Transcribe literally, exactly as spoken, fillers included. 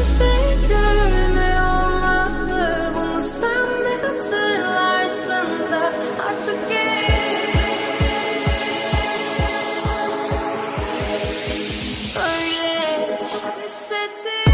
her şey görünüyor olmalı. Bunu sen de hatırlarsın da artık geç. Öyle hissettim.